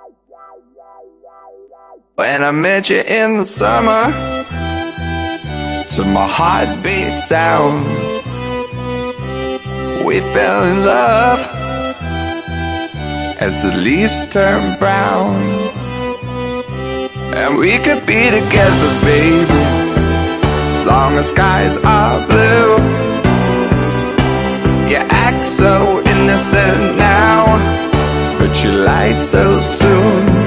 When I met you in the summer, to my heartbeat sound, we fell in love as the leaves turn brown. And we could be together, baby, as long as skies are blue. You act so innocent now, but you lied so soon.